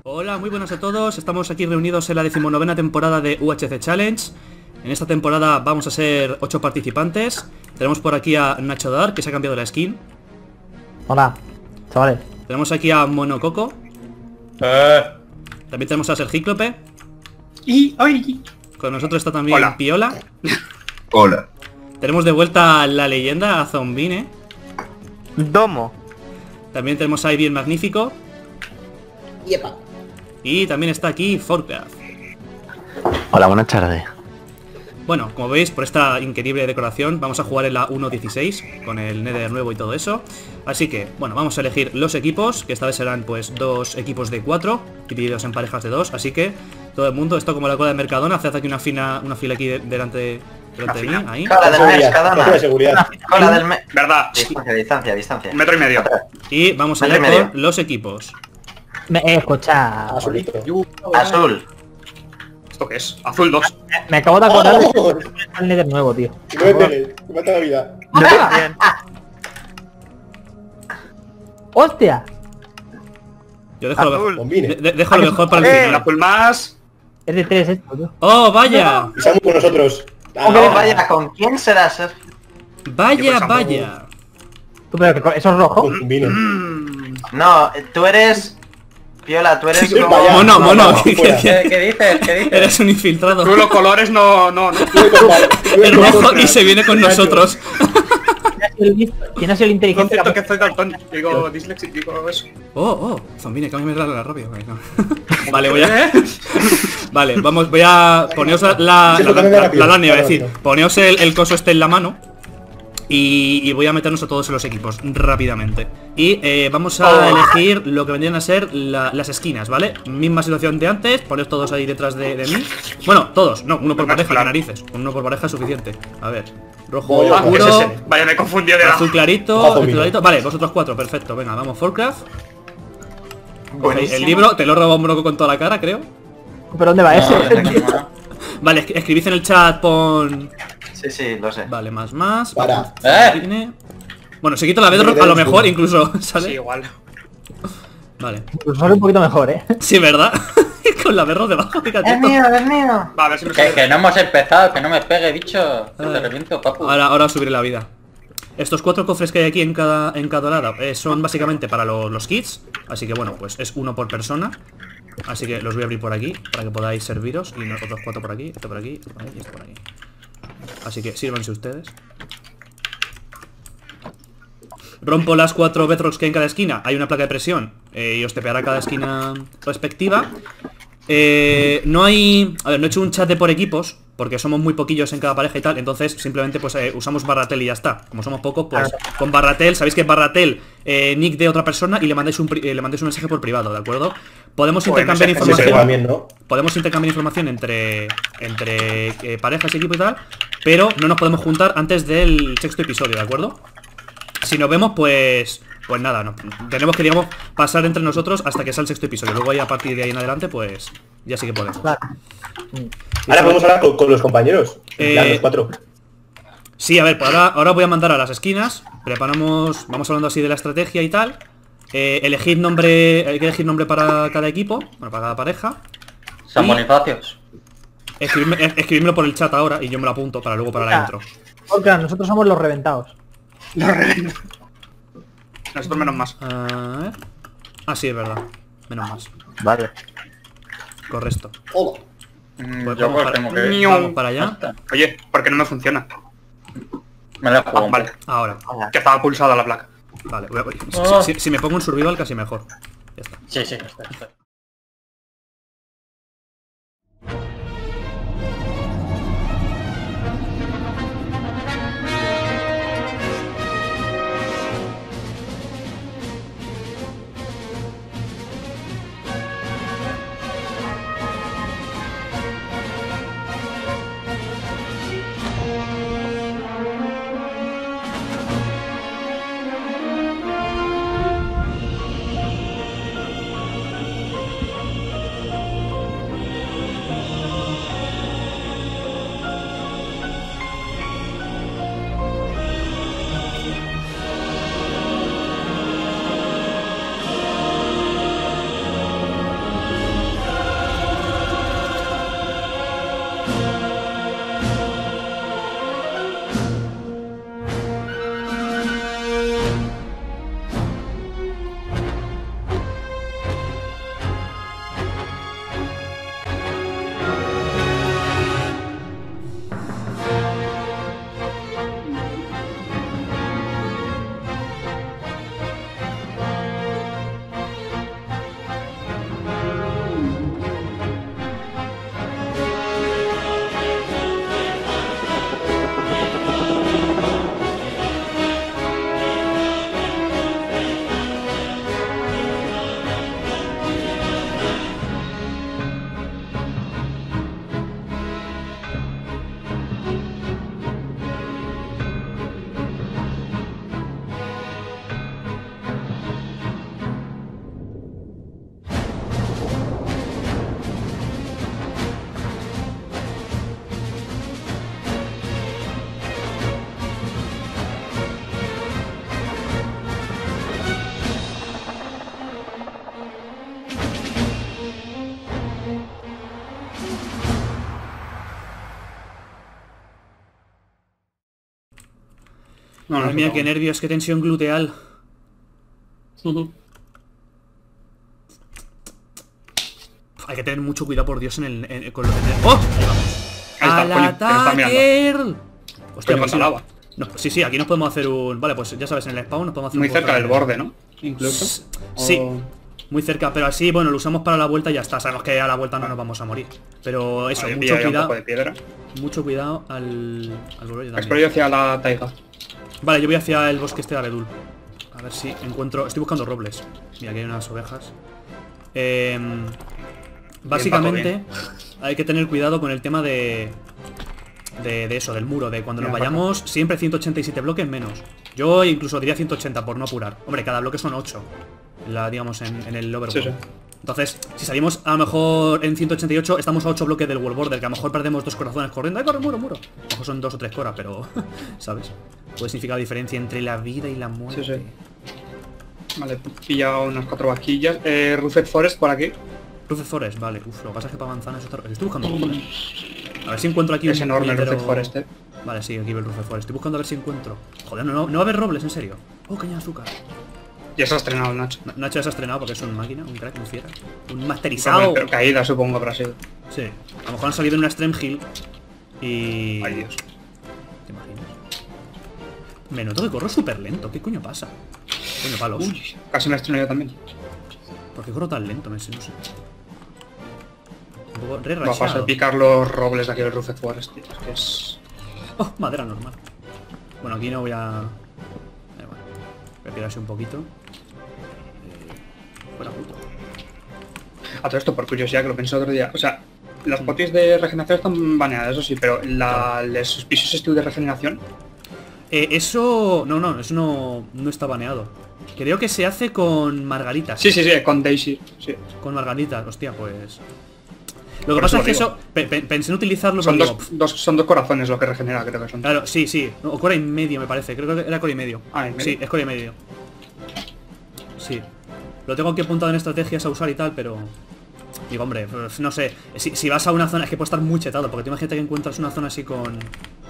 Hola, muy buenas a todos. Estamos aquí reunidos en la 19ª temporada de UHC Challenge. En esta temporada vamos a ser 8 participantes. Tenemos por aquí a Nacho Dark, que se ha cambiado la skin. Hola, chavales. Tenemos aquí a Monococo. También tenemos a Sergíclope. Y hoy. Con nosotros está también Hola. Piola. Hola. Tenemos de vuelta a la leyenda, a Zombine. Domo. También tenemos a Ivy el Magnífico. Yepa. Y también está aquí Forcraft. Hola, buenas tardes. Bueno, como veis, por esta increíble decoración vamos a jugar en la 1.16 con el Nether nuevo y todo eso. Así que, bueno, vamos a elegir los equipos, que esta vez serán pues 2 equipos de 4 divididos en parejas de 2. Así que todo el mundo, esto como la cola de Mercadona, haced aquí una fila aquí delante de mí, ahí. Cola del Mercadona. de seguridad. Cola del ¿Verdad? Distancia. 1,5 metros. Y vamos Metro allá y medio. con los equipos. Escucha. Azulito. Azul. ¿Esto qué es? Azul 2. Me acabo de acordar de el Nether nuevo, tío. No me pegues, me mata la vida. ¡Hostia! Yo dejo lo, Combine. dejo lo mejor para el El final. azul más. Es de 3 esto, tío. ¡Oh, vaya! Estamos con nosotros. Oh, vaya, ¿con quién será ser? ¡Vaya, Yo vaya! Tú, pero que eso es rojo. Combine. No, tú eres... Piola, tú eres Sí, como... vaya. Mono, mono. fuera. ¿Qué dices? Eres un infiltrado. Tú los colores no. El rojo y se viene con nosotros. ¿Quién ha sido el inteligente? Concepto que soy daltónico. Digo disléxico, digo eso. Oh, Zombine, cámbiame la rabia. Vale, voy a... Vale, vamos, voy a... Poneos la lana, iba a decir. Poneos el coso este en la mano. Y voy a meternos a todos en los equipos rápidamente. Y vamos a elegir lo que vendrían a ser las esquinas, ¿vale? Misma situación de antes, poneos todos ahí detrás de mí. Bueno, todos, no, uno por pareja, de narices. Uno por pareja es suficiente. A ver, rojo Voy a- ¿Qué es oscuro, ese? Vaya, me he confundido de la... azul clarito, Ojo, azul mira. clarito. Vale, vosotros 4, perfecto. Venga, vamos, Forcraft. Buenísimo. El libro, te lo he robado un broco con toda la cara, creo. ¿Pero dónde va ese? Vale, escribid en el chat, pon... Sí, lo sé. Vale, más. Para. Bueno, se quita la bedrock, a lo mejor incluso, ¿sale? Sí, igual. Vale. Pues sale un poquito mejor, Sí, ¿verdad? Con la bedrock debajo, fíjate. Es mío. Va, a ver si me Que sale. no hemos empezado, que no me pegue, bicho. Que Ah. te reviento, papu. Ahora subiré la vida. Estos 4 cofres que hay aquí en cada lado son básicamente para los kits. Así que bueno, pues es uno por persona. Así que los voy a abrir por aquí para que podáis serviros. Y otros 4 por aquí, este por aquí, este por aquí y este por aquí. Así que sírvanse ustedes. Rompo las 4 bedrocks que hay en cada esquina. Hay una placa de presión y os tepeará cada esquina respectiva. No hay... A ver, no he hecho un chat de por equipos porque somos muy poquillos en cada pareja y tal. Entonces simplemente pues usamos Barratel y ya está. Como somos pocos, pues con Barratel, sabéis que es Barratel, nick de otra persona, y le mandáis un mensaje por privado, ¿de acuerdo? Podemos intercambiar mensaje, Sí, información. también, ¿no? Podemos intercambiar información entre parejas, equipo y tal, pero no nos podemos juntar antes del 6º episodio, ¿de acuerdo? Si nos vemos, pues nada, no, tenemos que, digamos, pasar entre nosotros hasta que sea el 6º episodio. Luego ya a partir de ahí en adelante, pues ya sí que podemos. Claro. Ahora podemos hablar con los compañeros. Ya, Eh, los 4. Sí, a ver, pues ahora voy a mandar a las esquinas. Preparamos, vamos hablando así de la estrategia y tal. Elegid nombre, hay que elegir nombre para cada equipo, bueno, para cada pareja. San y- Bonifacios. Escribidmelo por el chat ahora y yo me lo apunto para luego para la intro. Porque nosotros somos los reventados. Lo revento. Nosotros menos más. A ver. Ah, sí, es verdad. Menos más. Vale. Correcto. Hola. Pues Yo vamos pues tengo que... Ño. Vamos para allá. Oye, ¿por qué no me funciona? Me la juego. Vale, Ahora. que estaba pulsada la placa. Vale. Oh. Si me pongo un survival casi mejor. Ya está. Sí, está. No, Madre mía, qué nervios, qué tensión gluteal. Hay que tener mucho cuidado, por Dios, con lo que... ¡Oh! Ahí vamos. Ahí está, coño, que está mirando. Hostia, Coño, pues con la lava. no, sí, aquí nos podemos hacer un... Vale, pues ya sabes, en el spawn nos podemos hacer Muy un cerca portal. del borde, ¿no? Incluso. Sí, O- muy cerca, pero así, bueno, lo usamos para la vuelta y ya está. Sabemos que a la vuelta no nos vamos a morir. Pero eso, Vale, mucho pilla un cuidado. poco de piedra. Mucho cuidado al volver yo Exploro yo también. hacia la taiga. Vale, yo voy hacia el bosque este de abedul. A ver si encuentro... Estoy buscando robles. Mira, aquí hay unas ovejas. Básicamente, hay que tener cuidado con el tema de eso, del muro. De cuando nos Mira, vayamos, siempre 187 bloques menos. Yo incluso diría 180 por no apurar. Hombre, cada bloque son 8. Digamos, en el overworld. Sí. Entonces, si salimos a lo mejor en 188, estamos a 8 bloques del world border, que a lo mejor perdemos 2 corazones corriendo. ¡Ay, corre, muro! A lo mejor son 2 o 3 coras, pero... ¿sabes? Puede significar la diferencia entre la vida y la muerte. Sí. Vale, pilla unas 4 vaquillas. Ruthed Forest por aquí. Ruthed Forest, vale. Uf, lo que pasa es que para manzanas está... Estoy buscando un poco, ¿eh? A ver si encuentro aquí Es enorme el puñetero- Ruthed Forest, Vale, sí, aquí veo el Ruthed Forest. Estoy buscando a ver si encuentro... Joder, no va a haber robles, en serio. Oh, caña de azúcar. Ya se ha estrenado el Nacho. Nacho ya se ha estrenado porque es un máquina, un crack, un fiera. Un masterizado. Pero caída, supongo, habrá sido. Sí. A lo mejor han salido en una Extreme Hill y... Ay, Dios. ¿Te imaginas? Me noto que corro súper lento. ¿Qué coño pasa? Coño, palos. Uy, casi me he estrenado yo también. ¿Por qué corro tan lento? No sé. Un poco re Va a pasar a rachado. picar los robles de aquí del Ruthed Forest, tío. Es que es... Oh, madera normal. Bueno, aquí no voy a... bueno, voy a tirarse un poquito. Fuera puto. A todo esto, por curiosidad, que lo pensé otro día. O sea, las potis de regeneración están baneadas, eso sí, pero los pisos estos de regeneración... Eso... No, eso no está baneado. Creo que se hace con margaritas. Sí, con Daisy, sí. Con margaritas, hostia, pues... Lo que pasa es que eso... Pensé en utilizarlo Son pero digo, son dos corazones lo que regenera, creo que son. claro, sí. O core y medio me parece. Creo que era core y medio. Ah, ¿en medio? Sí, es core y medio. Sí. Lo tengo aquí apuntado en estrategias a usar y tal, pero... Digo, hombre, pues, no sé. Si vas a una zona... Es que puede estar muy chetado, porque tú imagínate que encuentras una zona así con...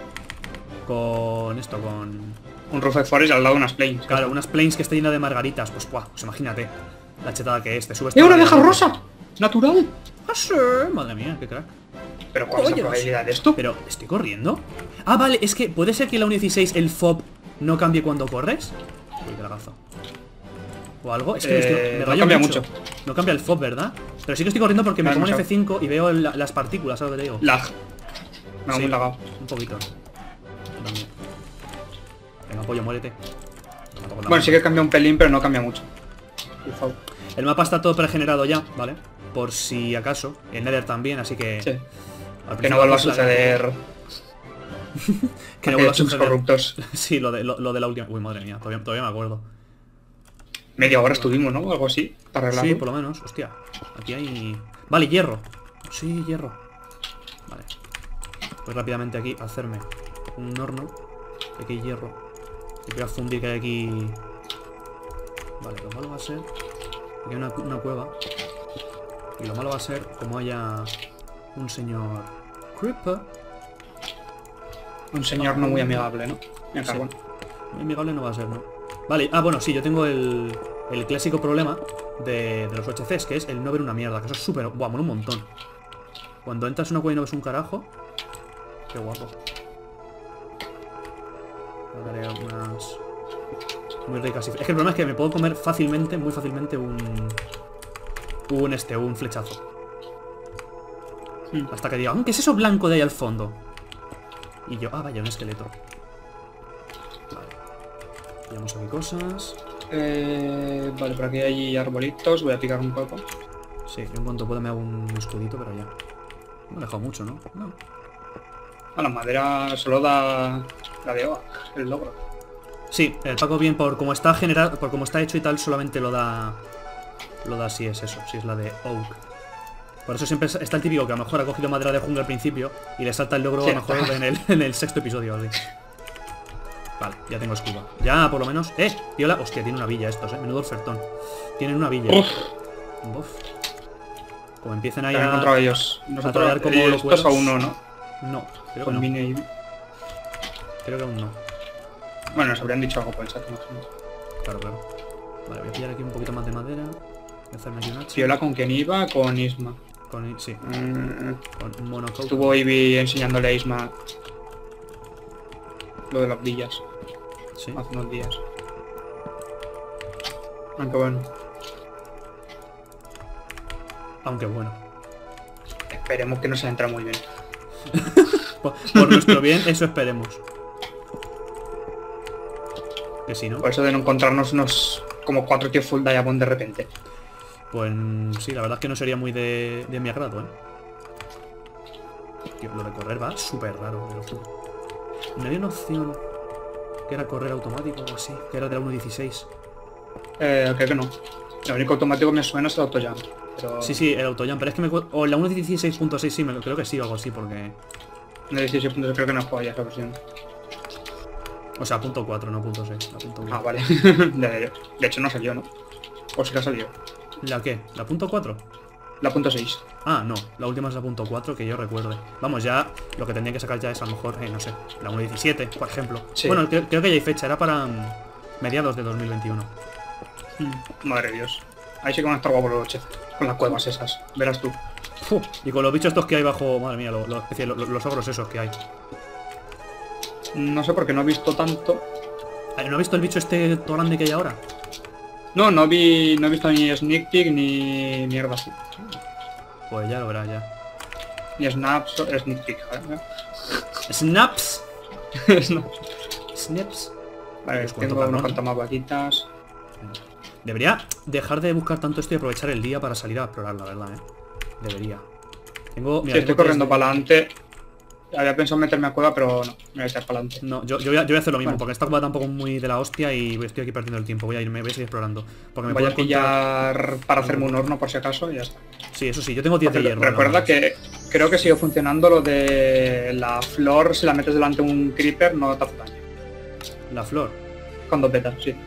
Con esto, con... Un Ruthed Forest al lado de unas plains. Claro, unas plains que esté llena de margaritas. Pues, ¡buah! Pues imagínate la chetada que es. Te subes... ¡Eh, una todo abeja el- rosa! ¡Natural! ¡Ah, sí! Madre mía, qué crack. ¿Pero cuál es la Oye, probabilidad de esto? Pero, ¿estoy corriendo? Ah, vale, es que puede ser que en la 1.16 el FOB no cambie cuando corres. Uy, qué lagazo. O algo. Es que me no rayo cambia mucho. mucho. No cambia el FOB, ¿verdad? Pero sí que estoy corriendo porque me Vale, pongo en vamos a F5 y veo las partículas, ¿sabes lo que te digo? Lag. Me ha Sí, muy lagado. un poquito. Yo también. Venga, pollo, muérete. Tampoco la Bueno, sí mano. que cambia un pelín, pero no cambia mucho. El mapa está todo pregenerado ya, ¿vale? Por si acaso. El Nether también, así que... Sí. al Que principio no vuelva a pues, la- suceder. Que no vuelva a Chunks suceder. corruptos. Sí, lo de la última... Uy, madre mía, todavía me acuerdo. Media hora estuvimos, ¿no? O algo así. Para arreglarlo. Sí, por lo menos. Hostia. Aquí hay... Vale, hierro. Sí, hierro. Vale. Pues rápidamente aquí hacerme un horno. Aquí hay hierro. Y voy a fundir que hay aquí... Vale, lo malo va a ser... Aquí hay una cueva. Y lo malo va a ser como haya un señor Creeper. Un señor no muy amigable, ¿no? Mira, Sí. carbón. Muy amigable no va a ser, ¿no? Vale, bueno, sí, yo tengo el clásico problema de los HCs, que es el no ver una mierda, que eso es súper... Buah, mola un montón. Cuando entras en una cueva y no ves un carajo... Qué guapo. Le daré unas... Muy ricas. Es que el problema es que me puedo comer fácilmente, muy fácilmente, un flechazo. Hasta que diga, ¿qué es eso blanco de ahí al fondo? Y yo, vaya, un esqueleto. Vale. Pillamos aquí cosas. Vale, por aquí hay arbolitos. Voy a picar un poco. Sí, yo en cuanto pueda me hago un escudito, pero ya. No he dejado mucho, ¿no? No. A la madera solo da la de Oak, el logro. Sí, el Paco bien por como está generado, por como está hecho y tal, solamente lo da si es eso, si es la de Oak. Por eso siempre está el típico que a lo mejor ha cogido madera de jungla al principio y le salta el logro Sí. a lo mejor en el sexto episodio. Así. Vale, ya tengo escudo. Ya, por lo menos. Piola. Hostia, tiene una villa estos, menudo ofertón. Tienen una villa. Uf. Uf. Como empiecen ahí Ya han a... encontrado ellos. traer Nosotros como estos locuelos. aún no, ¿no? No, creo que Con no. mini... Creo que aún no. Bueno, nos habrían dicho algo por el chat, no sé. Claro, claro. Vale, voy a pillar aquí un poquito más de madera. Voy a hacerme aquí un hacha. Fiola con quién iba, con Isma. Sí, Mm, con un monocoat. Estuvo Ivy enseñándole a Isma lo de las villas Sí. hace unos días. Aunque bueno, Aunque bueno. esperemos que no se entra muy bien. Por nuestro bien, eso esperemos. Que si no, Por eso de no encontrarnos unos como 4 tíos full diamond de repente. pues sí, la verdad es que no sería muy de mi agrado, ¿eh? Tío, lo de correr va súper raro, te lo juro. No había una opción que era correr automático o así, que era de la 1.16. Creo que no. Lo único automático que me suena es el autojump. Pero Sí, el autojump, pero es que o la 1.16.6 sí, creo que sí o algo así, porque... en el 16 puntos creo que no juega ya esa versión. O sea, punto 4, no punto 6. La punto Ah, 4. vale. de hecho no salió, ¿no? O sí que ha salido. ¿La qué? ¿La punto 4? La punto 6. Ah, no, la última es la punto 4 que yo recuerde. Vamos, ya lo que tendría que sacar ya es a lo mejor, no sé, la 1.17, por ejemplo. Sí. Bueno, creo que ya hay fecha, era para mediados de 2021. Madre de Dios. Ahí sí que van a estar guapos los chefs. Con las cuevas esas. Verás tú. Fu, y con los bichos estos que hay bajo, madre mía, los ogros esos que hay. No sé por qué no he visto tanto. ¿No has visto el bicho este todo grande que hay ahora? No, no he visto ni sneak peek ni mierda así. Pues ya lo verás ya. Ni snaps o sneak peek. ¿Vale? Snaps. Snaps. Snaps. Vale, Pues cuánto tengo unas cabrón. cuantas más vaquitas. Debería dejar de buscar tanto esto y aprovechar el día para salir a explorar, la verdad, Debería. Tengo... Sí, mira, estoy tengo corriendo tres- para adelante. Había pensado meterme a cueva, pero no. Me voy a echar para adelante. No, yo voy a hacer lo mismo, Bueno. porque esta cueva tampoco es muy de la hostia y estoy aquí perdiendo el tiempo. Voy a seguir explorando. Porque me Voy a puedo encontrar... pillar para hacerme un horno por si acaso y ya está. Sí, eso sí, yo tengo 10 de Porque hierro. recuerda nada más. que creo que sigue funcionando lo de la flor, si la metes delante de un creeper no te hace daño. La flor. Con 2 betas, sí.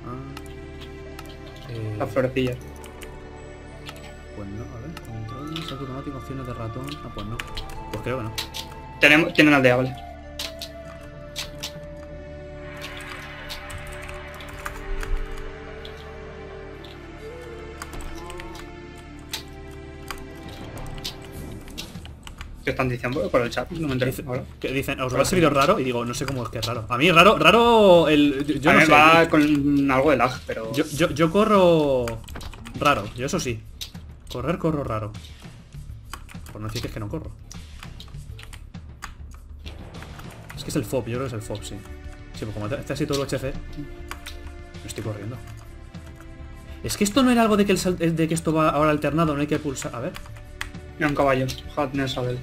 La Las florecillas. Pues no, a ver. Control, salto automático, opciones de ratón. Ah, pues no. Pues creo que no. Tienen aldea, vale. ¿Qué están diciendo por el chat? No me entero ahora. Que dicen, os va a servir raro y digo, no sé cómo es que es raro. A mí raro yo A no mí sé. va con algo de lag, pero... Yo corro raro, yo eso sí. Corro raro. Por no decir que es que no corro. Es que es el FOB, yo creo que es el FOB, sí. Sí, pues como está así todo el HC, no estoy corriendo. Es que esto no era algo de que esto va ahora alternado, no hay que pulsar. A ver. Mira un caballo. Hatner Sabel.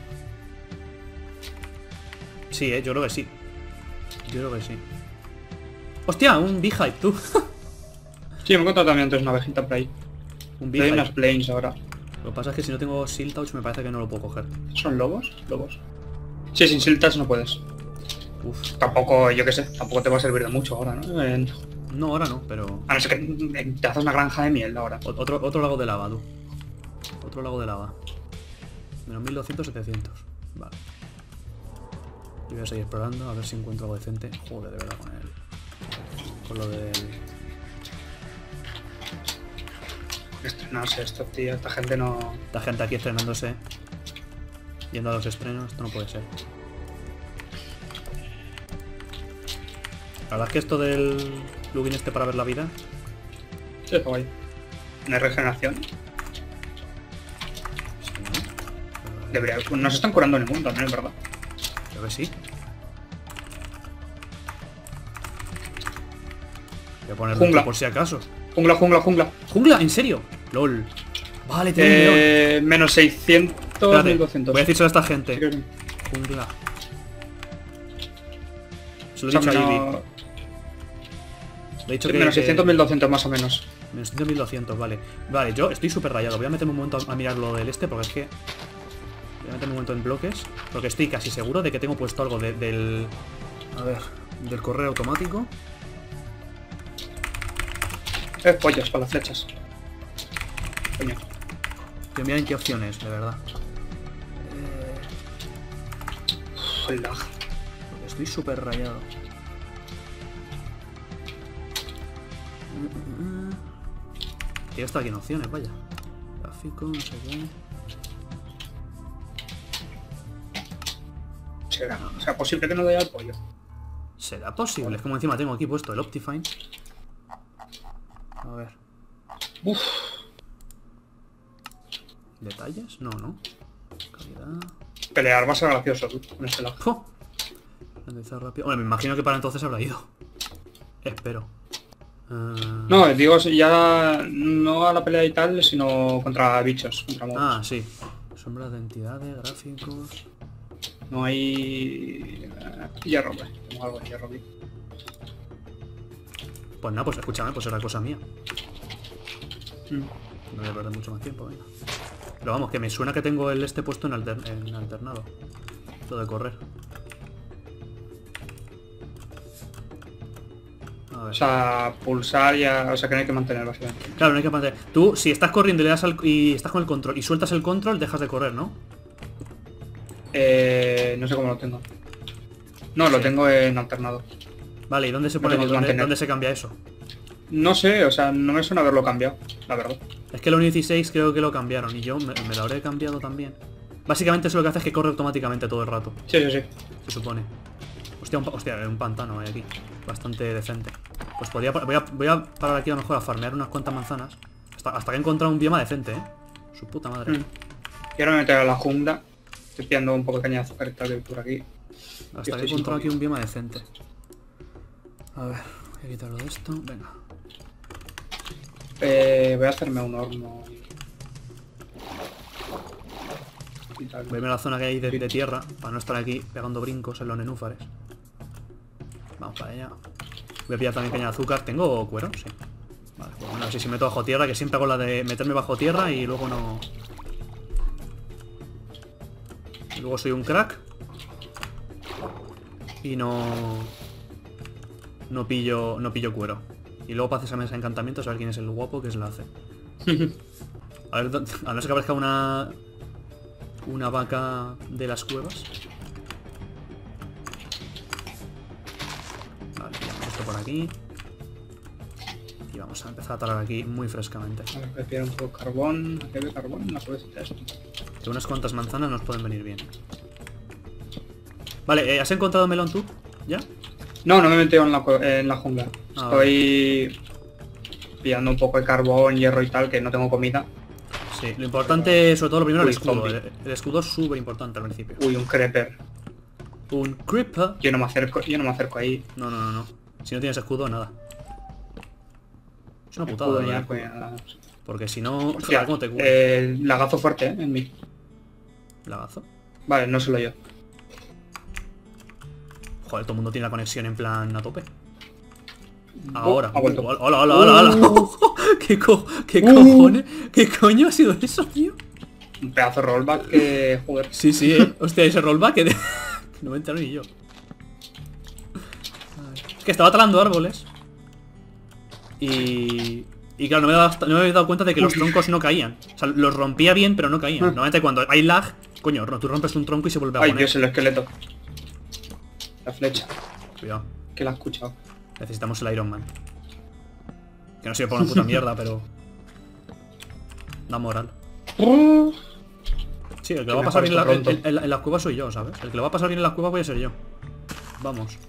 Sí, yo creo que sí. Yo creo que sí. ¡Hostia! Un Beehive, tú. Sí, me he encontrado también antes una abejita por ahí. Un Hay unas Beehive. plains ahora. Lo que pasa es que si no tengo Seal Touch me parece que no lo puedo coger. ¿Son lobos? Lobos. Sí, sin siltas no puedes. Uf. Tampoco, yo qué sé, tampoco te va a servir de mucho ahora, ¿no? No, ahora no, pero... A no ser que te haces una granja de miel ahora. Otro lago de lava, tú. Otro lago de lava. Menos 1200, 700. Vale. Yo voy a seguir explorando a ver si encuentro algo decente. Joder, de verdad, con él. Con lo del... Estrenarse esto, tío. Esta gente no... La gente aquí estrenándose. Yendo a los estrenos. Esto no puede ser. La verdad es que esto del plugin este para ver la vida... Sí, está guay. No hay regeneración. Sí, ¿no? Debería... No se están curando ningún también, es verdad. Creo que sí. Voy a ponerlo Jungla. por si acaso. Jungla, jungla, jungla. ¿Jungla? ¿En serio? LOL. Vale, tiene un león. Menos 600, Espérate, 1200. voy a decírselo a esta Sí, gente. creo que- Jungla. Se lo o he sea, dicho a Ivy. menos, Le he dicho que... menos 600, 1200 más o menos. Menos 100, 1200, vale. Vale, yo estoy súper rayado. Voy a meterme un momento a mirar lo del este, porque es que... Voy a meterme un momento en bloques, porque estoy casi seguro de que tengo puesto algo del... A ver, del correo automático. Pollos para las flechas. Coño. Que miren qué opciones, de verdad. El lag. Porque estoy súper rayado. Tiene hasta aquí en opciones, vaya. Gráfico, no sé qué. Será. O sea, posible que no dé al pollo. ¿Será posible? Es como encima tengo aquí puesto el Optifine. A ver. Uf. ¿Detalles? No, no. Calidad. Pelear va a ser gracioso tú, con este lado. ¡Jo! Renderizar rápido. Bueno, me imagino que para entonces habrá ido. Espero. No, digo ya no a la pelea y tal, sino contra bichos, contra mobs. Ah, sí. Sombras de entidades, gráficos. No hay... hierro, pues. Tengo algo de hierro aquí. Pues nada, pues escúchame, pues era cosa mía. Mm. No voy a perder mucho más tiempo, venga. Pero vamos, que me suena que tengo el este puesto en alternado. Lo de correr. A ver. O sea, pulsar ya... O sea, que no hay que mantener, básicamente. Claro, no hay que mantener. Tú, si estás corriendo y le das y estás con el control y sueltas el control, dejas de correr, ¿no? No sé cómo lo tengo. No, lo tengo en alternado. Vale, ¿y dónde se No pone? tengo que mantener. ¿Dónde se cambia eso? No sé, o sea, no me suena haberlo cambiado, la verdad. Es que el 1.16 creo que lo cambiaron y yo me lo habré cambiado también. Básicamente eso lo que hace es que corre automáticamente todo el rato, Sí, sí, sí. se supone. Hostia, un pantano hay aquí. Bastante decente. Pues voy a parar aquí a lo mejor a farmear unas cuantas manzanas. Hasta que he encontrado un bioma decente, ¿eh? Su puta madre. Y ahora me meter a la jungla. Estoy pillando un poco de caña de azúcar y tal por aquí. Hasta que he encontrado aquí un bioma decente. A ver, voy a quitarlo de esto. Venga. Voy a hacerme un horno. Y tal. Voy a ver la zona que hay de tierra para no estar aquí pegando brincos en los nenúfares. Vamos para allá. Voy a pillar también caña de azúcar. ¿Tengo cuero? Sí. Vale, pues bueno, así si meto bajo tierra, que siempre hago la de meterme bajo tierra y luego no... Y luego soy un crack. Y no pillo cuero. Y luego para hacer esa mesa de encantamientos a ver quién es el guapo que se la hace. A ver, a no ser que aparezca una vaca de las cuevas. Vale, pillamos esto por aquí. Y vamos a empezar a talar aquí muy frescamente. A ver, voy a pillar un poco de carbón. Aquí hay carbón en la cabecita esto. Que unas cuantas manzanas nos pueden venir bien. Vale, ¿has encontrado melón tú? ¿Ya? No, no me he metido en la jungla. Ah, Estoy pillando un poco de carbón, hierro y tal, que no tengo comida. Sí, lo importante, sobre todo lo primero, el Uy, escudo. zombie. El escudo es súper importante al principio. Uy, un creeper. Un creeper. Yo no me acerco ahí. No. Si no tienes escudo, nada. Es una Escudo putada, ya, ¿eh? pues, nada. Porque si no... Hostia, ¿Cómo te cubres? lagazo fuerte, en mí. Lagazo. Vale, no solo yo. Joder, todo el mundo tiene la conexión en plan a tope. Ahora. Ha vuelto. Hola. ¿Qué cojones? ¿Qué coño ha sido eso, tío? Un pedazo de rollback que... Joder. Sí, hostia, ese rollback que no me entero ni yo. Es que estaba talando árboles. Y claro, no me había dado cuenta de que los troncos no caían. O sea, los rompía bien, pero no caían. Normalmente cuando hay lag, coño, no, tú rompes un tronco y se vuelve a Ay, poner. Dios, el esqueleto. La flecha. Cuidado. Que la he escuchado. Necesitamos el Iron Man. Que no sirve para una puta mierda, pero... da moral. Sí, el que lo va a pasar bien en las cuevas soy yo, ¿sabes? El que lo va a pasar bien en las cuevas voy a ser yo. Vamos.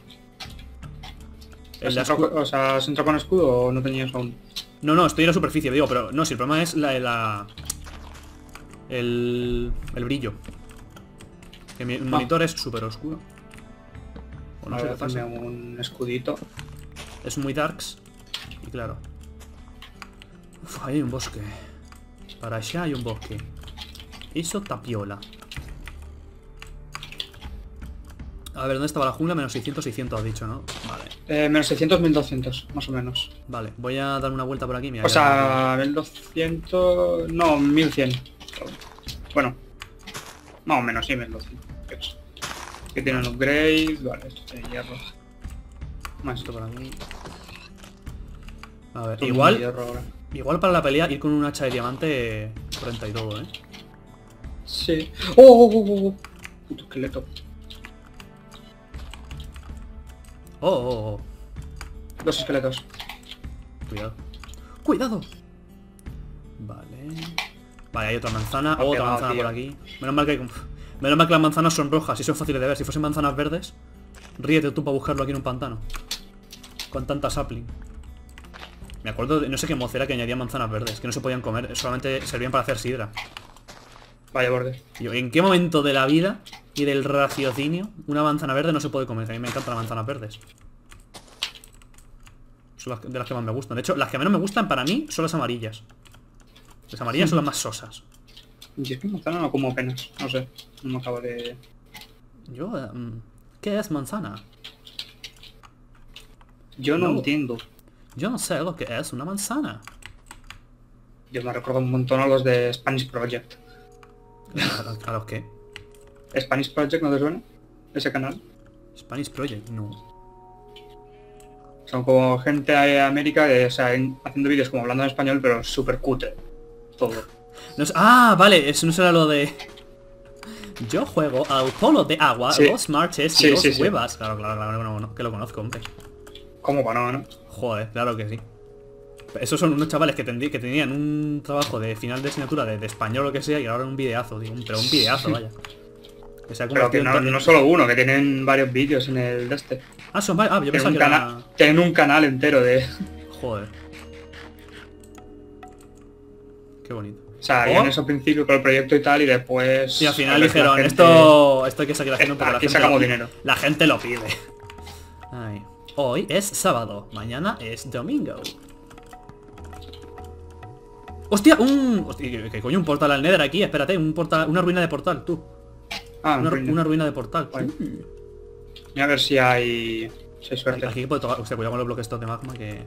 O sea, ¿has entrado con escudo o no tenías aún? No, estoy en la superficie, digo, pero no, si el problema es el brillo. Que mi monitor es súper oscuro. O no sé qué pasa. Un escudito. Es muy darks. Y claro. Uf, ahí hay un bosque. Para allá hay un bosque. Eso tapiola. A ver, ¿dónde estaba la jungla? Menos 600, 600 has dicho, ¿no? Vale. Menos 600, 1200, más o menos. Vale, voy a dar una vuelta por aquí. Mira, O sea, 1200... No, 1100. Bueno. Más o menos, sí, 1200. Que tiene un upgrade... Vale, esto tiene hierro. Más esto por aquí. A ver, todo igual... hierro ahora. Igual para la pelea ir con un hacha de diamante 40 y todo, ¿eh? Sí. ¡Oh! Puto esqueleto. Oh. Dos esqueletos. Cuidado. ¡Cuidado! Vale. Vale, hay otra manzana. Ha Otra pegado, manzana tío. por aquí. Menos mal que las manzanas son rojas y son fáciles de ver. Si fuesen manzanas verdes, ríete tú para buscarlo aquí en un pantano. Con tanta sapling. Me acuerdo de no sé qué mocera que añadía manzanas verdes, que no se podían comer, solamente servían para hacer sidra. Vaya borde. Y yo, ¿en qué momento de la vida y del raciocinio una manzana verde no se puede comer? A mí me encantan las manzanas verdes. Son de las que más me gustan. De hecho, las que menos me gustan para mí son las amarillas. Las amarillas son las más sosas. Y es que manzana no como apenas. No sé. No me acabo de... Yo, ¿qué es manzana? Yo no No. entiendo. Yo no sé lo que es una manzana. Yo me recuerdo un montón a los de Spanish Project. ¿A los qué? ¿Spanish Project no te suena? Ese canal. Spanish Project, no. Son como gente de América que, o sea, haciendo vídeos como hablando en español, pero súper cutre. Todo. No sé- ah, vale, eso no será lo de... Yo juego al polo de agua, Sí. los marches y Sí, los sí, sí. huevas. Claro, que lo conozco, hombre. ¿Cómo para no? Joder, claro que sí. Esos son unos chavales que tenían un trabajo de final de asignatura de español o lo que sea y ahora un videazo, digo, pero un videazo, vaya. Que se ha Pero que convertido no, en... no solo uno, que tienen varios vídeos en el de este. Ah, son varios. Ah, yo Tienen pensaba un, que era... tienen un canal entero de... Joder. Qué bonito. O sea, habían Oh. eso al principio con el proyecto y tal, y después... Y al final a ver, dijeron, la gente- esto hay que seguir haciendo porque la Aquí gente, sacamos dinero. la gente lo pide. Ay. Hoy es sábado, mañana es domingo. ¡Hostia! Hostia, ¿qué coño? Un portal al Nether aquí, espérate, un portal, una ruina de portal, tú. Ah, Una ruina de portal. Vale. Mira a ver si hay... Si hay suerte. Aquí puede tocar. Hostia, cuidado con los bloques estos de magma que...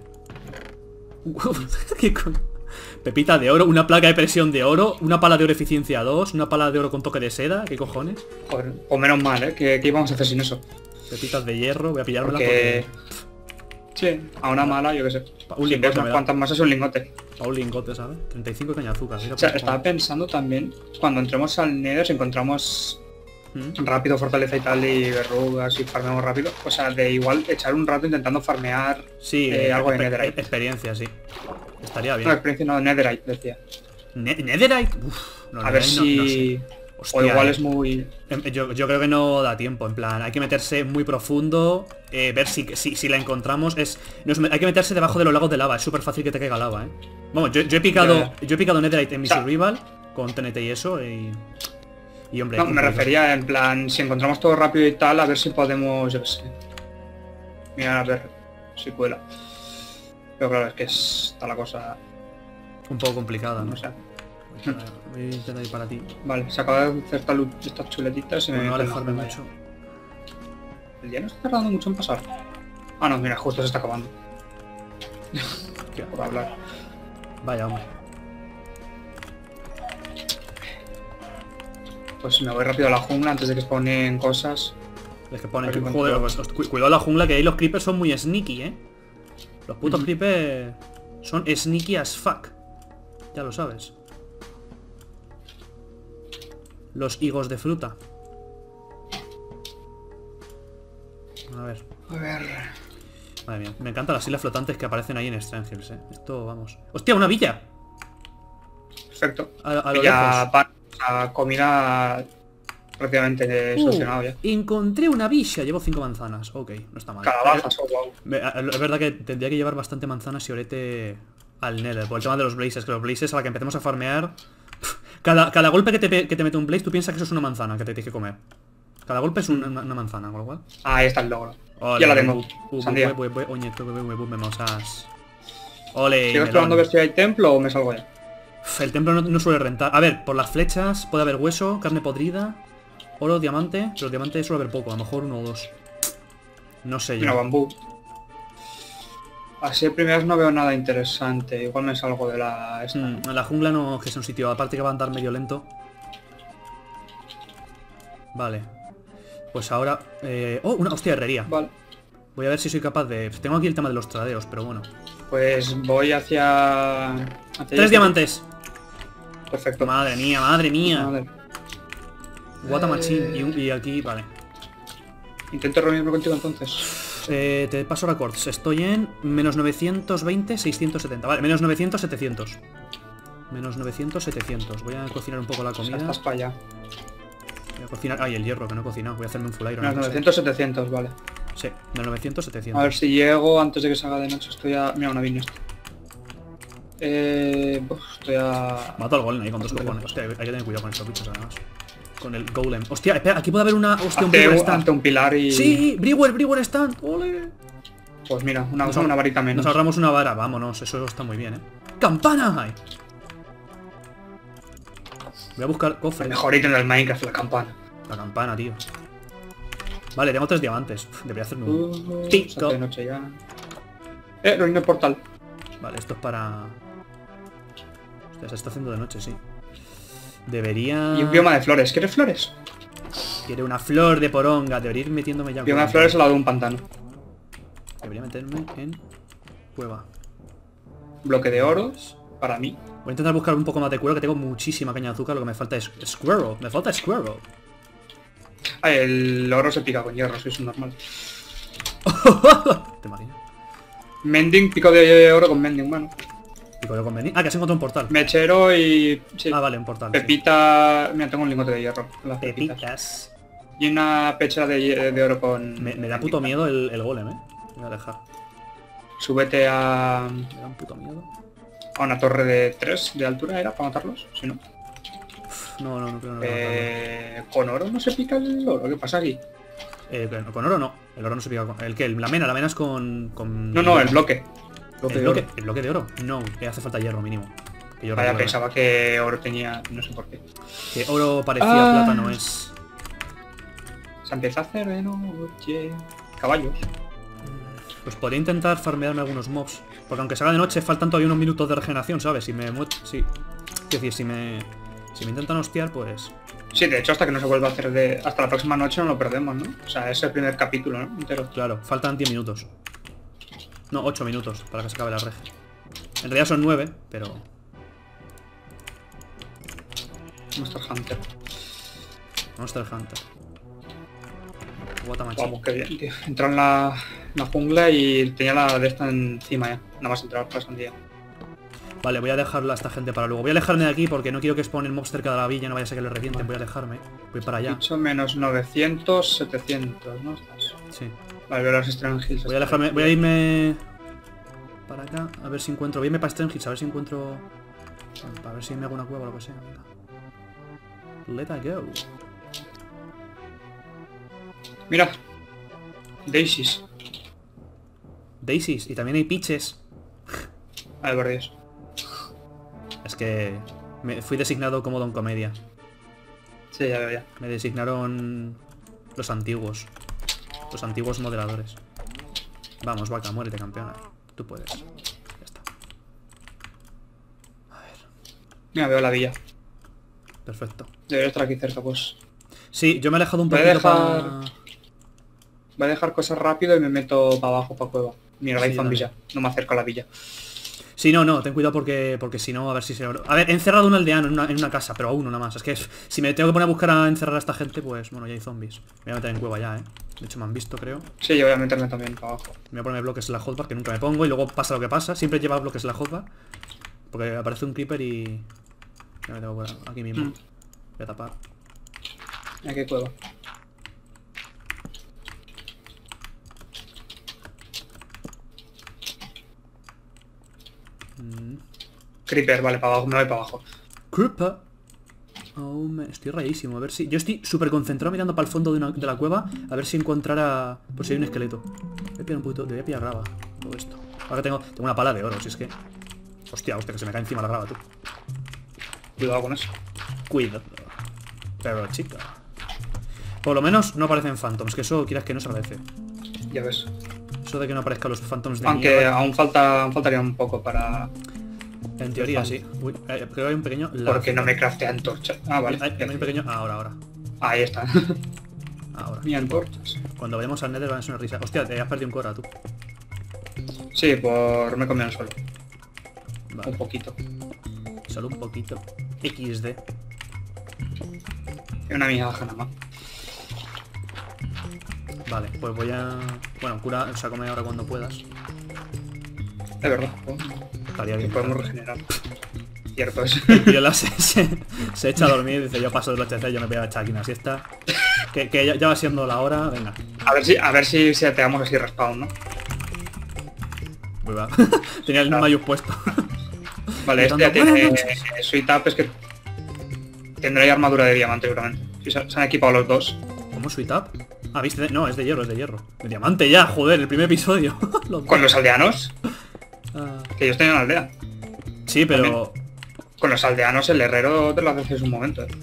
¿Qué coño? Pepita de oro, una placa de presión de oro, una pala de oro eficiencia 2, una pala de oro con toque de seda, ¿qué cojones? Joder, o menos mal, ¿eh? ¿Qué íbamos a hacer sin eso? Pepitas de hierro, voy a pillármelas Porque... porque... Sí, a una mala, yo qué sé. Un Si lingote ves me unas da. cuantas más es un lingote. A un lingote, ¿sabes? 35 caña de azúcar. Mira, O sea, pues, estaba pensando también, cuando entremos al Nether, si encontramos rápido fortaleza y tal, y verrugas y farmeamos rápido, o sea, de igual echar un rato intentando farmear sí, algo de Netherite. experiencia, sí. Estaría bien. No, experiencia no, Netherite, decía. Netherite. Uf, no, A ver Netherite no sé. si... Hostia, o igual es muy... Yo creo que no da tiempo, en plan, hay que meterse muy profundo, ver si la encontramos, hay que meterse debajo de los lagos de lava, es súper fácil que te caiga lava, Vamos, yo he picado Netherite en mi survival, con TNT y eso, y hombre... No, me refería en plan, si encontramos todo rápido y tal, a ver si podemos, yo qué sé. Mira, a ver si cuela. Pero claro, es que está la cosa... Un poco complicada, No ¿no? sé. Voy a intentar ir para ti. Vale, se acaba de hacer estas chuletitas y Por me... no meto en la alejarme zona mucho. ya. El día no está tardando mucho en pasar. Ah, no, mira, justo se está acabando. Qué Por hablar. Vaya, hombre. Pues me voy rápido a la jungla antes de que spawnen cosas. Es que pone... Porque Joder, pues, cuidado la jungla, que ahí los creepers son muy sneaky, Los putos creepers son sneaky as fuck. Ya lo sabes. Los higos de fruta. A ver. A ver... Madre mía, me encantan las islas flotantes que aparecen ahí en Strange Hills, Esto, vamos. ¡Hostia, una villa! Perfecto. A lo Ya lejos. pan, o sea, comida prácticamente solucionado ya. Encontré una villa. Llevo 5 manzanas. Ok, no está mal. Calabazas, oh, wow. Es verdad que tendría que llevar bastante manzanas y orete al Nether. Por el tema de los blazes. Que los blazes, a la que empecemos a farmear... Cada golpe que te mete un blaze, tú piensas que eso es una manzana que te tienes que comer. Cada golpe es una manzana, con lo cual... Ah, ahí está el logro. Ole, Ya la tengo. Sandía. Memosas. Ole, ¿Sigo explorando a ver si hay templo o me salgo ya? El templo no suele rentar. A ver, por las flechas puede haber hueso, carne podrida, oro, diamante. Pero diamante suele haber poco, a lo mejor 1 o 2. No sé Mira, yo. bambú. Así de primeras no veo nada interesante. Igual me salgo de la... esta. En la jungla no, que es un sitio, aparte que va a andar medio lento. Vale. Pues ahora... oh, una hostia, herrería. Vale. Voy a ver si soy capaz de... Tengo aquí el tema de los tradeos, pero bueno. Pues voy hacia... 3 diamantes. Perfecto. Madre mía, madre mía. Vale. What a machine. Y aquí, vale. Intento reunirme contigo entonces. Te paso records. Estoy en menos 920, 670. Vale, menos 900, 700. Menos 900, 700. Voy a cocinar un poco la O sea, comida. estás para allá. Voy a cocinar. Ay, el hierro, que no he cocinado. Voy a hacerme un full iron. Menos 900, 700, vale. Sí, menos 900, 700. A ver si llego antes de que salga de noche. Estoy a... Mira, una viña esto. Estoy a... Mato al golem ahí con dos cojones. Hostia, hay que tener cuidado con estos bichos además. Con el golem. Hostia, espera, aquí puede haber una... Hostia, un brewer stand. Hazte un pilar y... Sí, brewer stand. Ole. Pues mira, una varita menos. Nos ahorramos una vara, vámonos, eso está muy bien, ¡Campana! Ay. Voy a buscar cofre. El mejor ítem del Minecraft, la campana. La campana, tío. Vale, tengo 3 diamantes. Debería hacerme un... Se TikTok. hace de noche ya. Reino el portal. Vale, esto es para... Hostia, se está haciendo de noche, sí. Debería... Y un bioma de flores. ¿Quieres flores? Quiere una flor de poronga. Debería ir metiéndome ya en Bioma de cueva. flores al lado de un pantano. Debería meterme en cueva. Bloque de oro. Para mí. Voy a intentar buscar un poco más de cuero, que tengo muchísima caña de azúcar. Lo que me falta es squirrel. Me falta squirrel. Ay, el oro se pica con hierro, eso es normal. ¿Te imaginas? Mending, pico de oro con mending, bueno. Pico de convenir. Ah, que has encontrado un portal. Mechero y... Sí. Ah, vale, un portal. Sí. Pepita... Mira, tengo un lingote de hierro. Con las pepitas. Pepitas. Y una pechera de oro con... Me da puto miedo el golem, Voy a dejar. Súbete a... Me da un puto miedo. A una torre de 3 de altura, ¿era? Para matarlos, si no. No creo que no. Con oro no se pica el oro, ¿qué pasa aquí? Con oro no. El oro no se pica con... ¿El qué? La mena es con... No, el bloque. ¿El bloque de oro? No, que hace falta hierro mínimo. Que yo Vaya, recuerdo. pensaba que oro tenía... No sé por qué. Que oro parecía plata no es. Se empieza a hacer de noche. Caballos. Pues podría intentar farmearme algunos mobs. Porque aunque salga de noche, faltan todavía unos minutos de regeneración, ¿sabes? Si me muero... Sí. Es decir, si me intentan hostiar, pues... Sí, de hecho, hasta que no se vuelva a hacer de... Hasta la próxima noche no lo perdemos, ¿no? O sea, es el primer capítulo, ¿no? Entero. Claro, faltan 10 minutos. No, 8 minutos para que se acabe la reg. En realidad son 9, pero... Monster Hunter. Monster Hunter. Guatamachi. Vamos, qué bien, tío. Entró en la jungla y tenía la de esta encima ya. Nada más entrar por la sandía. Vale, voy a dejarla a esta gente para luego. Voy a alejarme de aquí porque no quiero que spawnen mobs cerca de la villa, no vaya a ser que le revienten. Voy a alejarme. Voy para allá. Dicho menos 900, 700, ¿no? Sí. Vale, veo los Strand Hills. Voy a alejarme, voy a irme para acá, a ver si encuentro. Voy a irme para Strand Hills, a ver si encuentro. A ver si me hago una cueva o lo que sea. Venga. Let it go. Mira. Daisies. Daisies, y también hay peaches. Ay, por Dios. Es que me fui designado como Don Comedia. Sí, ya veo ya. Me designaron los antiguos. Los antiguos moderadores. Vamos, vaca, muérete, campeona. Tú puedes. Ya está. A ver. Mira, veo la villa. Perfecto. Debería estar aquí cerca, pues. Sí, yo me he alejado un Voy a poquito dejar- para... Voy a dejar cosas rápido y me meto para abajo, para cueva. Mira, Sí, hay zombies dale. ya. No me acerco a la villa. Sí, no, ten cuidado porque si no, a ver si se... A ver, he encerrado un aldeano en una casa, pero a uno nada más. Es que si me tengo que poner a buscar a encerrar a esta gente, pues bueno, ya hay zombies. Me voy a meter en cueva ya, De hecho me han visto, creo. Sí, yo voy a meterme también para abajo. Me voy a poner bloques en la hotbar, que nunca me pongo, y luego pasa lo que pasa. Siempre lleva bloques en la hotbar. Porque aparece un creeper y... Ya me tengo por aquí mismo. Voy a tapar. Aquí hay cueva. Creeper, vale, para abajo, me voy para abajo. Creeper. Oh, estoy rayísimo. A ver si... Yo estoy súper concentrado mirando para el fondo de la cueva. A ver si encontrara... Por si hay un esqueleto. Voy a pillar un poquito... Debería pillar grava. Todo esto. Ahora tengo una pala de oro, si es que... Hostia, que se me cae encima la grava, tú. Cuidado con eso. Cuidado. Pero chica. Por lo menos no aparecen phantoms, que eso quieras que no se agradece. Ya ves. Eso de que no aparezcan los phantoms de Aunque mierda. aún faltaría un poco para... En teoría sí. Uy, creo que hay un pequeño... Porque no me craftea antorcha. Ah, vale. Hay un pequeño... Ahora. Ahí está. Ahora. Mi antorchas. Cuando vayamos al Nether van a ser una risa. Hostia, te has perdido un Cora, tú. Sí, por... me comí el suelo. Vale. Un poquito. Solo un poquito. XD. Y una migaja nada más. Vale, pues voy a... Bueno, cura, o sea, come ahora cuando puedas. De verdad. Estaría Y bien. podemos regenerar. Cierto es. Viola se echa a dormir y dice, yo paso del HC, yo me voy a echar aquí una siesta. Que ya va siendo la hora, venga. A ver si te damos así respawn, ¿no? Uy, va. Tenía el Mayus puesto. Vale, este ya tiene Sweet Up, es que tendrá ya armadura de diamante seguramente. Si se han equipado los dos. ¿Cómo Sweet Up? Ah, viste, no, es de hierro, es de hierro. De diamante ya, joder, el primer episodio. Con los aldeanos, Ah, que ellos tenían aldea. sí, pero... Con los aldeanos el herrero te lo hace en un momento, ¿eh?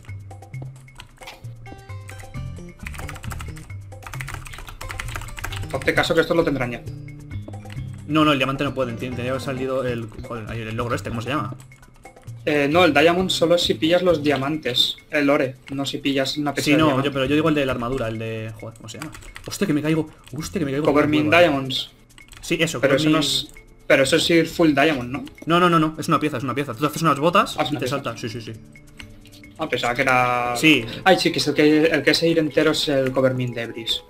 Hazte caso que esto lo tendrán ya. No, el diamante no pueden, tendría que haber salido el... Joder, el logro este, ¿cómo se llama? No, el Diamond solo si pillas los diamantes. El ore, no si pillas una pieza Sí, de no, diamante. pero yo digo el de la armadura, el de... Joder, ¿cómo se llama? Hostia, que me caigo. Hostia, que me caigo. Cover por Me el in huevo. Diamonds. Sí, eso, Pero Cover eso Me- no es... Pero eso es ir full diamond, ¿no? No, es una pieza, es una pieza. Tú te haces unas botas Ah, es y una te pieza. saltan. Sí. Ah, pensaba que era... Sí. Ay, sí, que es el que es ir entero es el Cover Me in Debris.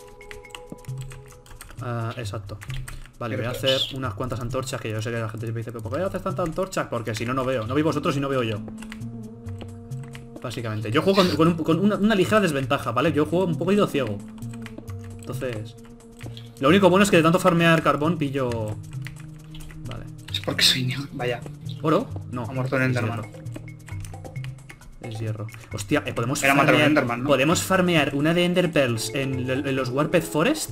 Ah, exacto. Vale, voy a Cierto hacer es. unas cuantas antorchas, que yo sé que la gente siempre dice, pero ¿por qué haces tantas antorchas? Porque si no, no veo. No veis vosotros y no veo yo. Básicamente. Yo juego con una ligera desventaja, ¿vale? Yo juego un poquito ciego. Entonces... Lo único bueno es que de tanto farmear carbón pillo... Vale. Es porque soy niño. Vaya. ¿Oro? No. Ha muerto un es Enderman. hierro. Es hierro. Hostia, podemos Era matar un farmear... Enderman, ¿no? ¿Podemos farmear una de Ender Pearls en los Warped Forest?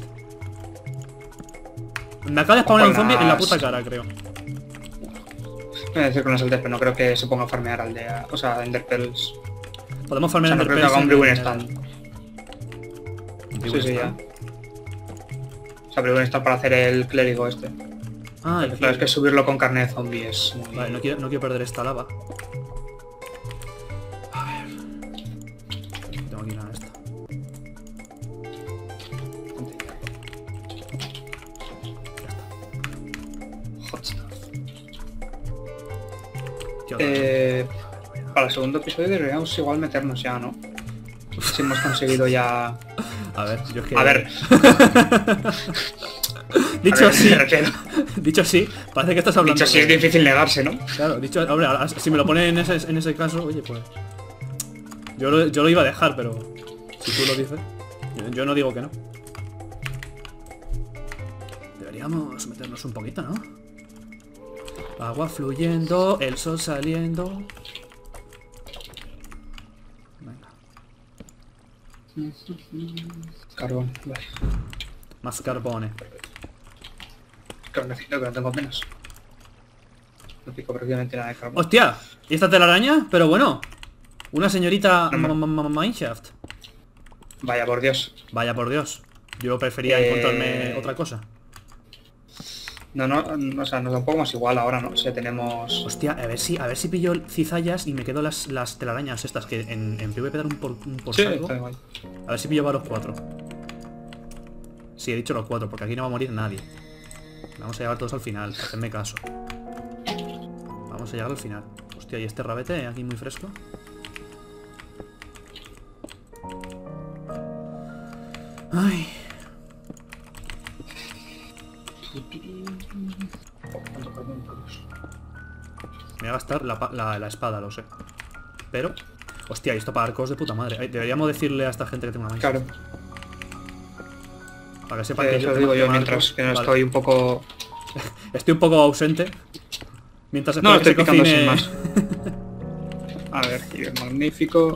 Me acaba de spawnar un Con zombie en la las- puta cara, creo. Voy a decir con los aldeas, pero no creo que se ponga a farmear aldea. O sea, Ender Pearls. Podemos O farmear sea, no Ender creo que haga un Pearls Brewing en- Stand. Brewing Sí, ya. Stand. O sea, Brewing Stand para hacer el clérigo este. Ah, Claro, es que subirlo con carne de zombie es muy... Vale, no quiero perder esta lava. A ver. Tengo aquí una de esta. Hot stuff. Tío, Para el segundo episodio deberíamos igual meternos ya, ¿no? Si hemos conseguido ya... a ver, yo es que... A ver, Dicho a ver, así, me refiero. dicho así, parece que estás hablando... Dicho así es difícil negarse, ¿no? Claro, dicho... Hombre, ahora, si me lo pone en ese caso, oye, pues... Yo lo iba a dejar, pero... Si tú lo dices... Yo no digo que no. Deberíamos meternos un poquito, ¿no? Agua fluyendo, el sol saliendo... Venga. Carbón, vale. Más carbone. Claro, necesito que no tengo menos. No pico prácticamente nada de carbón. ¡Hostia! ¿Y esta telaraña? Pero bueno. Una señorita No, Mineshaft. Vaya, por Dios. Vaya por Dios. Yo prefería encontrarme otra cosa. No, o sea, nos da un poco más igual ahora, ¿no? O sea, tenemos... Hostia, a ver si pillo cizallas y me quedo las telarañas estas que en PvP dar un por Sí, saco. está igual. A ver si pillo a los 4. Sí, he dicho los 4, porque aquí no va a morir nadie. Vamos a llegar todos al final, hacedme caso. Vamos a llegar al final. Hostia, y este rabete aquí muy fresco. Ay. Me voy a gastar la espada, lo sé. Pero... Hostia, y esto para arcos de puta madre. Ay, deberíamos decirle a esta gente que tengo una maíz. Claro. Para que sepan que Eso digo yo tema mientras arcos. que no Vale. estoy un poco... Estoy un poco ausente. Mientras No, espero estoy que se picando cocine... sin más. A ver, y es magnífico.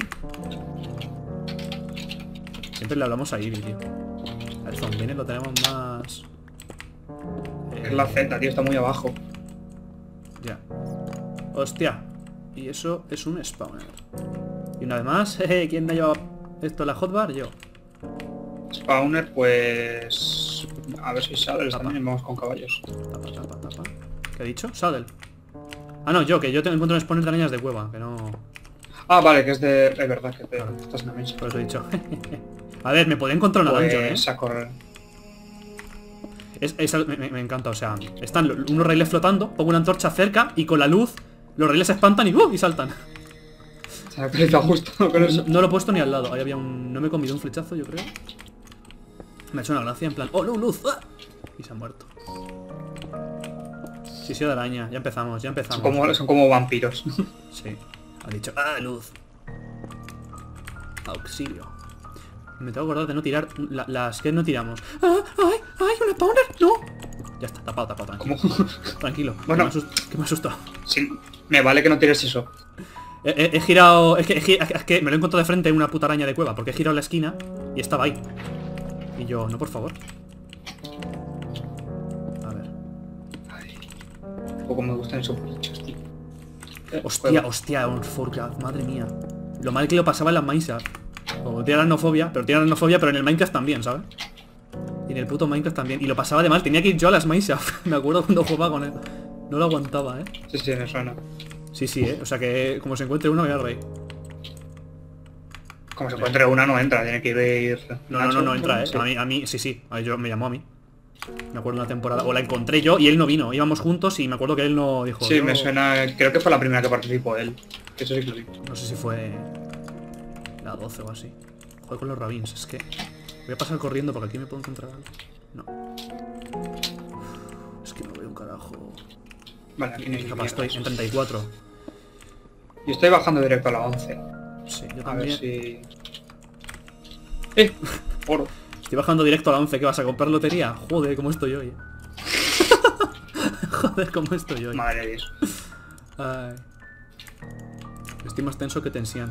Siempre le hablamos a Ivy, tío. Al zombie lo tenemos más... Es la Z, tío, está muy abajo. Ya. Hostia. Y eso es un spawner. Y una vez más, jeje, ¿quién me ha llevado esto en la hotbar? Yo. Spawner, pues... A ver si sale Tapa. también, vamos con caballos. Tapa. ¿Qué he dicho? Saddle. Ah, no, yo encuentro un spawner de arañas de cueva, que no... Ah, vale, que es de... Es verdad que es de... Estás en la mesa. Por eso he dicho. A ver, me podía encontrar una dungeon, Pues a correr. Me encanta, o sea, están unos raíles flotando, pongo una antorcha cerca y con la luz los raíles se espantan y saltan. Se me ha justo con eso. No lo he puesto ni al lado. Ahí había un... No me he comido un flechazo, yo creo. Me ha hecho una gracia en plan, ¡oh, no, luz! ¡Ah! Y se ha muerto. Sí, de araña. Ya empezamos, ya empezamos. Son como vampiros. Sí. Ha dicho, ¡ah, luz! Auxilio. Me tengo que acordar de no tirar las que no tiramos. ¡Ah, ay, ay, una powder! ¡No! Ya está, tapado, tranquilo. ¿Cómo? Tranquilo. Bueno. Que me asustado. Sí, me vale que no tires eso. He girado... Es que me lo he encontrado de frente en una puta araña de cueva. Porque he girado la esquina y estaba ahí. Y yo, no, por favor. A ver. Ay, poco me gustan esos bichos, tío. Hostia, un Forcraft, madre mía. Lo mal que lo pasaba en las Minecraft. O tiene aracnofobia, pero en el Minecraft también, ¿sabes? Y en el puto Minecraft también. Y lo pasaba de mal, tenía que ir yo a las Minecraft. Me acuerdo cuando jugaba con él. No lo aguantaba, ¿eh? Sí, me suena. Sí, o sea que como se encuentre uno me voy a reír. Como se encuentre una no entra, tiene que ir... No entra, ¿eh? Sí. A mí, sí. Me llamó a mí. Me acuerdo una temporada. O la encontré yo y él no vino. Íbamos juntos y me acuerdo que él no dijo... Sí, yo... me suena... Creo que fue la primera que participó él. Eso sí que lo vi. No sé si fue... la 12 o así. Joder con los rabins, es que... Voy a pasar corriendo porque aquí me puedo encontrar algo. No. Es que no veo un carajo. Vale, aquí no hay Capaz mierda. estoy en 34. Yo estoy bajando directo a la 11. Sí, yo A ver también. si... Oro. Estoy bajando directo a la 11. ¿Qué vas a comprar lotería? Joder, cómo estoy hoy. Joder, cómo estoy hoy. Madre de Dios. Ay. Estoy más tenso que tensión.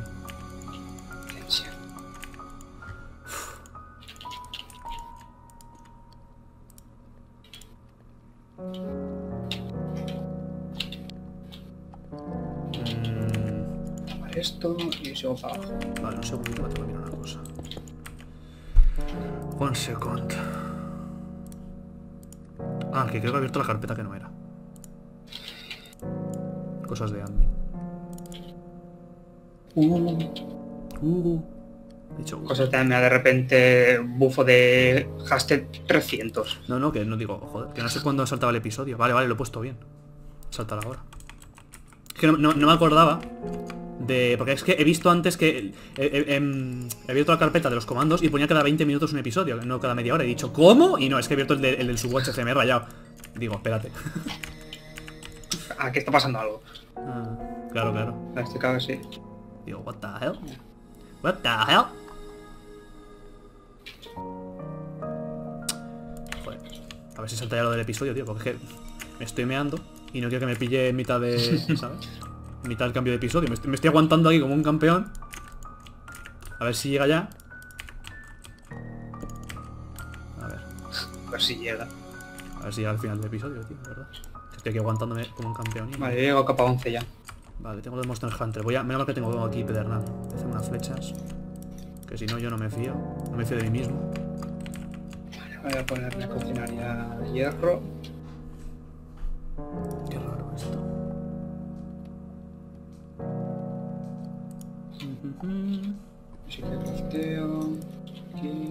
Esto y sigo para abajo. Vale, un segundito que tengo que mirar una cosa. One second. Ah, que creo que he abierto la carpeta que no era. Cosas de admin. He dicho, Cosas de repente bufo de hashtag 300. No, que no digo, joder, que no sé cuándo saltaba el episodio. Vale, lo he puesto bien. Saltar ahora. Es que no me acordaba de... Porque es que he visto antes que he abierto la carpeta de los comandos y ponía cada 20 minutos un episodio, no cada media hora. He dicho, ¿cómo? Y no, es que he abierto el del Subwatch, se me he rayado. Digo, espérate. Aquí está pasando algo. Ah, claro. A este caso sí. Digo, what the hell? What the hell? Joder. A ver si salta ya lo del episodio, tío, porque es que me estoy meando y no quiero que me pille en mitad de... ¿sabes? En mitad del cambio de episodio. Me estoy aguantando aquí como un campeón. A ver si llega ya. A ver si llega. ver si llega al final del episodio, tío, ¿verdad? Estoy aquí aguantándome como un campeón. Vale, yo llego a capa 11 ya. Vale, tengo de Monster Hunter. Menos mal que tengo aquí pedernal. Voy a hacer unas flechas. Que si no, yo no me fío. No me fío de mí mismo. Vale, voy a ponerle a cocinar ya hierro. Qué raro esto. Así que crafteo. Aquí.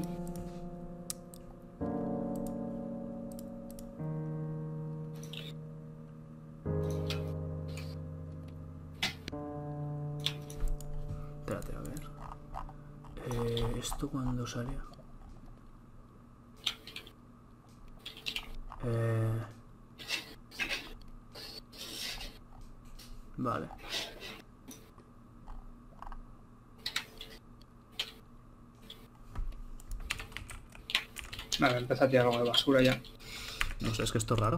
Espérate, a ver. ¿Esto cuándo salió? Vale. Vale, empieza a tirar algo de basura ya. No sé, es que esto es raro.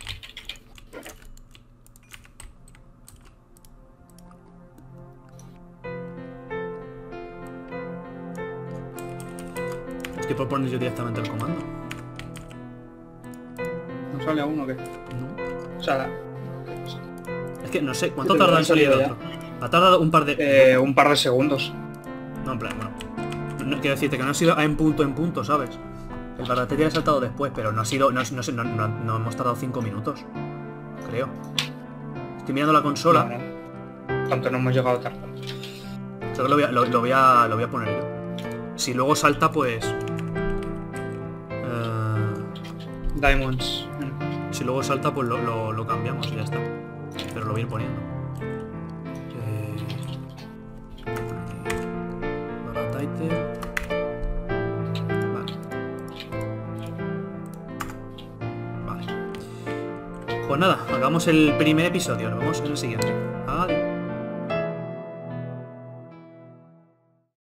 Estoy por poner yo directamente el comando. ¿No sale a uno que? No. O sea, Es que no sé, ¿cuánto Yo te tarda lo en salir el he otro? Ha tardado un par de... un par de segundos. No, en plan, bueno. No, quiero decirte que no ha sido en punto, ¿sabes? El baratería ha saltado después, pero no ha sido... No hemos tardado 5 minutos. Creo. Estoy mirando la consola. No. Tanto no hemos llegado tarde. Creo que lo voy a poner yo. Si luego salta, pues... Diamonds. Si luego salta, pues lo cambiamos y ya está. Pero lo voy a ir poniendo. Baratitle. Vale. Pues nada, acabamos el primer episodio. Nos vemos en el siguiente. Adiós.